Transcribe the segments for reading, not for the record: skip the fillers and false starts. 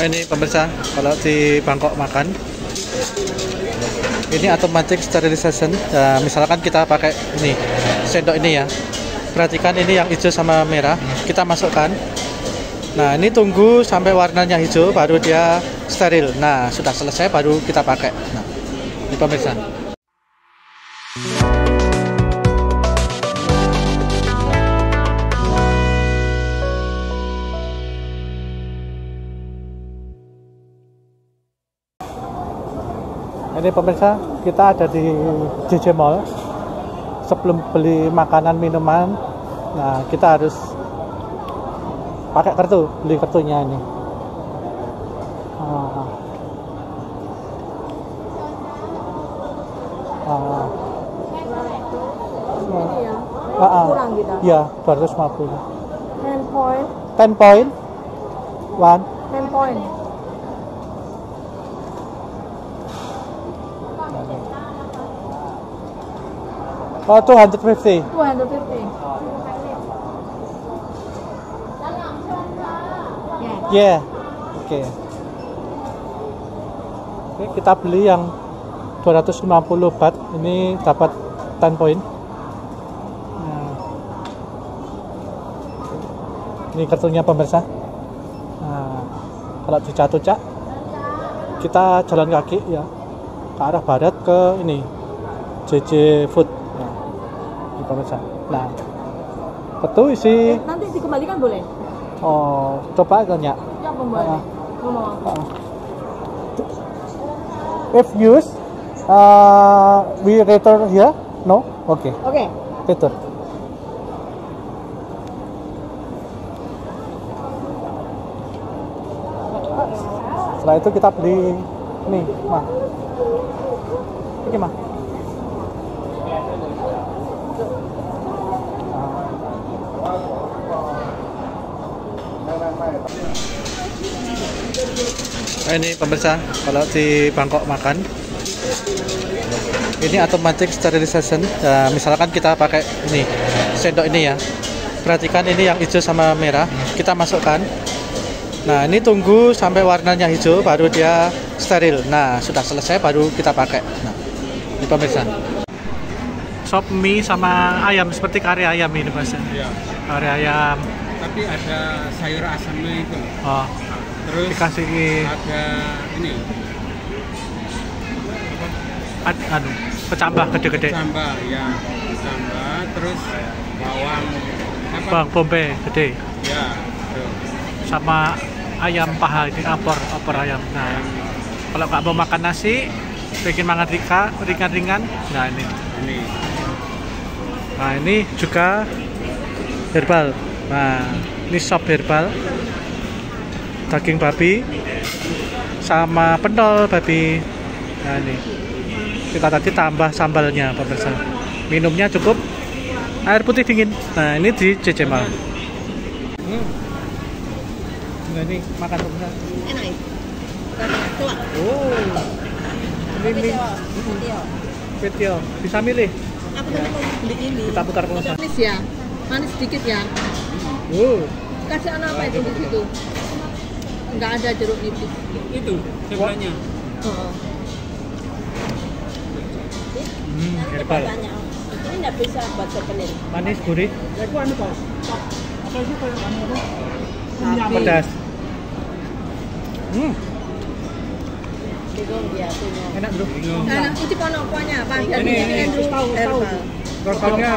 Nah, ini pemirsa, kalau di Bangkok makan ini automatic sterilization. Nah, misalkan kita pakai ini sendok ini ya, perhatikan ini yang hijau sama merah kita masukkan. Nah, ini tunggu sampai warnanya hijau baru dia steril. Nah, sudah selesai baru kita pakai. Nah, ini pemirsa. Ini pemirsa, kita ada di JJ Mall. Sebelum beli makanan minuman, nah kita harus pakai kartu, beli kartunya ini. Kurang gitu. Ya, 250. 10 point. 10 point. 10 point. Oh, 250. 250. Yeah. Oke. Oke, kita beli yang 250 baht. Ini dapat 10 point. Nah. Ini kartunya pemirsa. Nah, kalau di Chatuchak kita jalan kaki ya ke arah barat ke ini JJ Food. Pemirsa. Nah, betul isi. Nanti dikembalikan boleh? Oh, coba tanya. Ya, pembalik. If use, we return here? No? Okay. Oke. Return. Setelah itu kita beli nih, mah. Oke, mah. Nah, ini pemirsa, kalau di Bangkok makan ini automatic sterilization. Nah, misalkan kita pakai ini sendok ini ya, perhatikan ini yang hijau sama merah kita masukkan. Nah, ini tunggu sampai warnanya hijau baru dia steril. Nah, sudah selesai baru kita pakai. Nah, ini pemirsa. Sop mie sama ayam seperti kari ayam ini mas. Iya. Kari ayam. Tapi ada sayur asamnya itu. Oh. Terus dikasih ada ini. Kecambah gede-gede. Kecambah ya. Kecambah terus bawang apa? Bawang bombay gede. Ya. Tuh. Sama ayam paha ini opor ayam. Nah, kalau nggak mau makan nasi, bikin mangan ringan-ringan. Nah ini. Nah ini juga herbal. Nah ini sop herbal, daging babi, sama pentol babi. Nah ini kita tadi tambah sambalnya pemirsa. Minumnya cukup air putih dingin. Nah ini di JJ Mall. Nah ini makan pemirsa. Enak ya? Coba. Oh, ini Petio. Bisa milih. Aku tadi mau beli ini. Kita putar pemirsa. Manis ya? Manis sedikit ya? Kasih anak apa itu di situ? Enggak ada jeruk nipis. Itu sebenarnya. Herbal. Ini nggak bisa buat sepelir. Manis, gurih, Ya itu anu toh. Apa itu kayak anu apa? pedas. Bingung dia punya. Enak bro. Nah, itu ponokonya apa? Ini tahu. Rasanya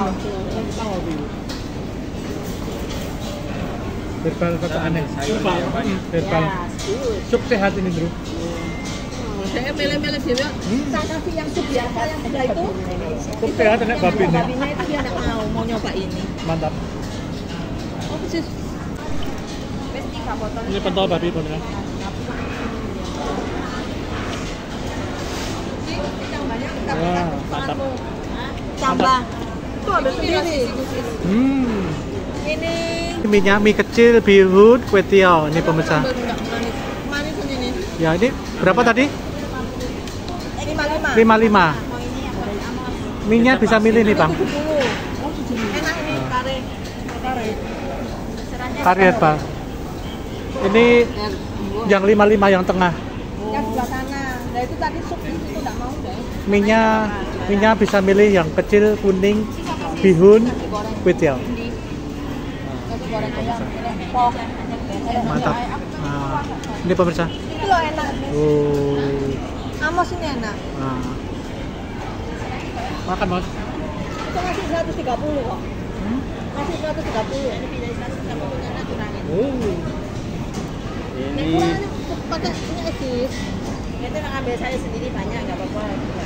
herbal kata aneh. Herbal. Sup sehat ini bro. Saya mele-mele dia. Saya kasih yang sup biasa yang sebelah itu. Sup sehat enak babi ini. Babinya itu dia nggak mau nyoba ini. Mantap. Oh persis. Ini pentol babi beneran. Wah, mantap. Tambah. Tuh ada sendiri. Ini Mie-nya mie kecil, bihun, kue tiaw. Ini pemirsa. manis ini. Ya ini berapa tadi? 55. 55. Mie-nya bisa milih nih bang. 70. Enak ini kare. Kari herbal. Ini R2. yang 55 yang tengah. Yang sebelah sana. Nah itu tadi sup di situ nggak mau deh. Minyak bisa milih yang kecil, kuning, bihun, kuitiao. Nasi goreng ayam, ini pok. Mantap. Nah, ini pemirsa. Itu loh enak. Oh. Amos ini enak. Nah. Makan, Bos. Itu masih 130 kok. Masih 130. Ini pilih 130 enak kurangin. Ini Pakai ini edis. Itu ngambil saya sendiri banyak nggak apa-apa.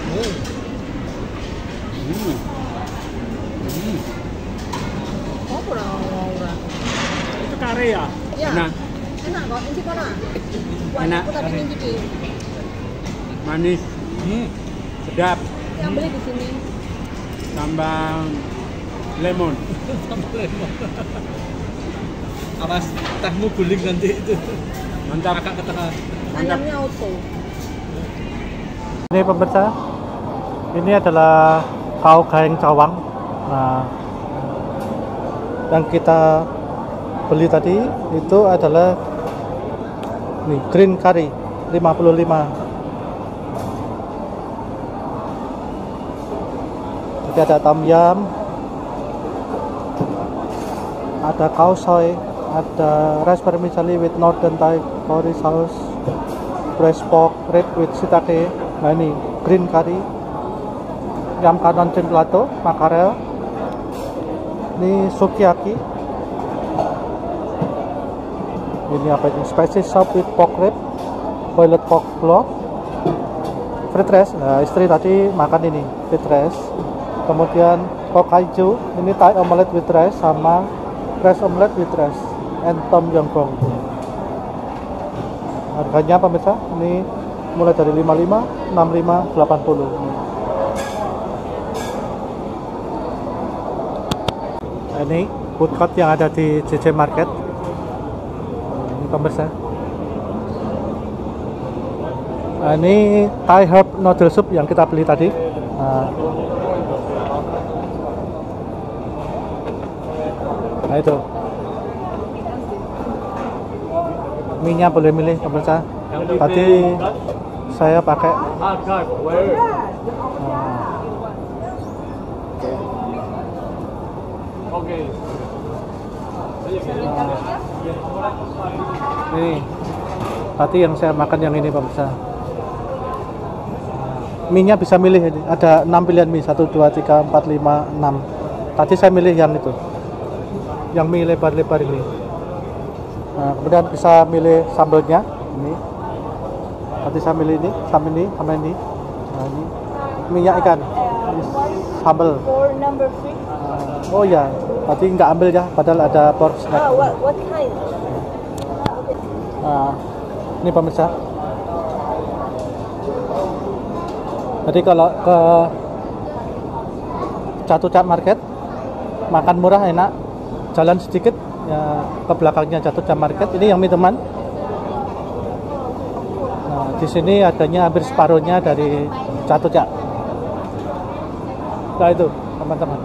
Oh kurang. itu kare ya? Ya. Enak, Enak kok, ini kono. Enak. Aku tadi nyicipi. manis, sedap, Yang beli di sini. tambah lemon. Awas, tahmu guling nanti itu. Mantap. Kakak ke tengah. Mantap. Ayamnya auto. Ini pemirsa, ini adalah kau gaeng cawang. Nah, yang kita beli tadi itu adalah nih green curry 55. Jadi ada tom yum, ada khao soi, ada rice vermicelli with northern Thai curry sauce, braised pork rib with shiitake. Nah ini green curry, yam kanon chin plato, makarel, ini sukiyaki, ini apa ini spicy soup with pork rib, boiled pork block, fried rice. Nah istri tadi makan ini fried rice, kemudian kokaiju, ini Thai omelette with rice sama rice omelette with rice and tom yum goong. Harganya pemirsa ini mulai dari 55, 65, 80. Nah, ini food court yang ada di JJ Market. Ini pemirsa. Nah, ini Thai herb noodle soup yang kita beli tadi. Nah itu. Minyak boleh milih pemirsa. Tadi saya pakai ini tadi yang saya makan yang ini pemirsa. Minyak bisa milih ini. Ada 6 pilihan mie, 1, 2, 3, 4, 5, 6. Tadi saya milih yang itu, yang mie lebar-lebar ini. Nah, kemudian bisa milih sambelnya ini. Tadi saya milih ini, sama ini, sama ini. Nah, ini minyak ikan, ini sambal. For number 6. Oh ya, tadi nggak ambil ya, padahal ada pork snack. What kind? Nah, ini pemirsa. Jadi kalau ke Chatuchak Market makan murah enak, jalan sedikit ya ke belakangnya Chatuchak Market. Ini yang mie teman. Nah, di sini adanya hampir separuhnya dari Chatuchak. Nah itu teman-teman.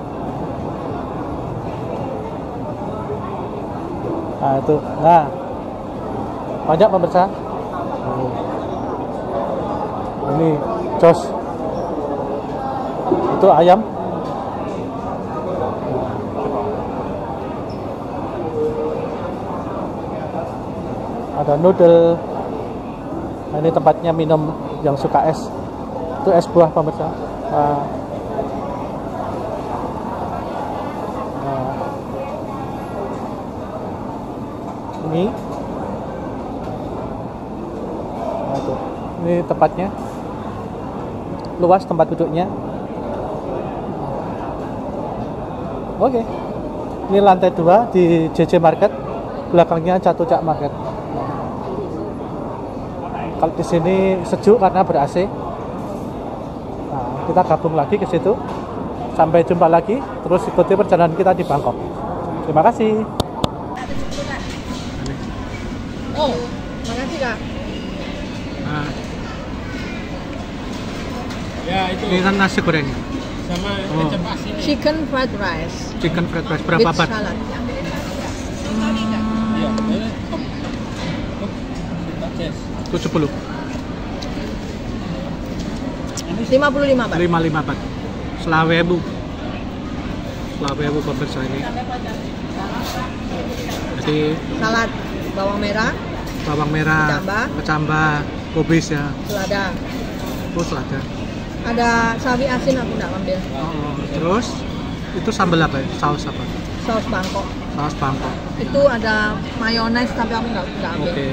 Nah itu, nah banyak pemirsa. Ini jos, itu ayam. Ada noodle. Nah, ini tempatnya minum yang suka es. Itu es buah pemirsa. Nah, ini. Nah, itu. Ini tempatnya. Luas tempat duduknya. Oke. Ini lantai 2 di JJ Market. Belakangnya Chatuchak Market. Kalau di sini sejuk karena ber-AC. Nah, kita gabung lagi ke situ. Sampai jumpa lagi. Terus ikuti perjalanan kita di Bangkok. Terima kasih. Oh, makasih Kak. Nah, Ya itu ini kan nasi goreng. sama Oh. kecap asin. Chicken fried rice. Chicken fried rice berapa with baht? salad. Ya, 70. 55 Pak. 55 Pak. Selawewu. Selawewu pemirsa ini. Jadi Salad bawang merah, bawang merah, kecambah, kubis ya. selada. Terus selada. Ada sawi asin aku nggak ambil. Oh, terus itu sambal apa ya? Saus apa? Saus Bangkok. Saus Bangkok. Itu ada mayones tapi aku nggak ambil. Oke.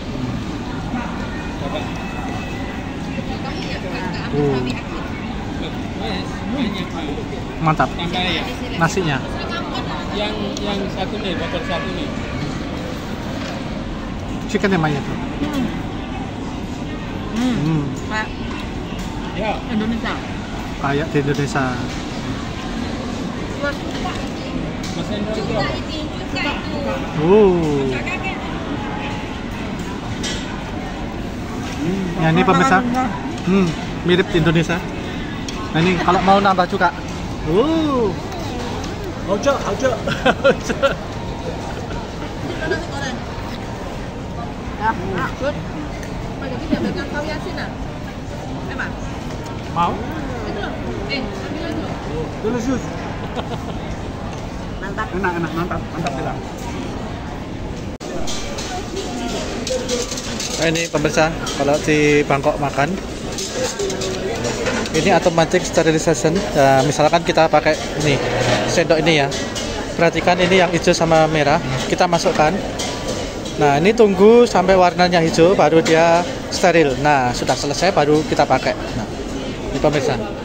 Mantap. Nasinya. Yang satu nih, botol satu nih. Chicken namanya tuh. Pak Ya. Indonesia. Kayak di Indonesia. Mas Hendro itu apa? Ya ini pemirsa. Mirip di Indonesia. Nah ini kalau mau nambah juga. Ojo. Ya, good. Pada kita ambilkan sawi asin ah. Emang? Mau? Itu loh. Ambil aja. Delicious. Mantap. Enak, mantap bilang. Nah, ini pemirsa, kalau di Bangkok makan ini automatic sterilization. Misalkan kita pakai ini sendok ini ya, perhatikan ini yang hijau sama merah kita masukkan. Nah ini tunggu sampai warnanya hijau baru dia steril. Nah sudah selesai baru kita pakai. Nah ini pemirsa.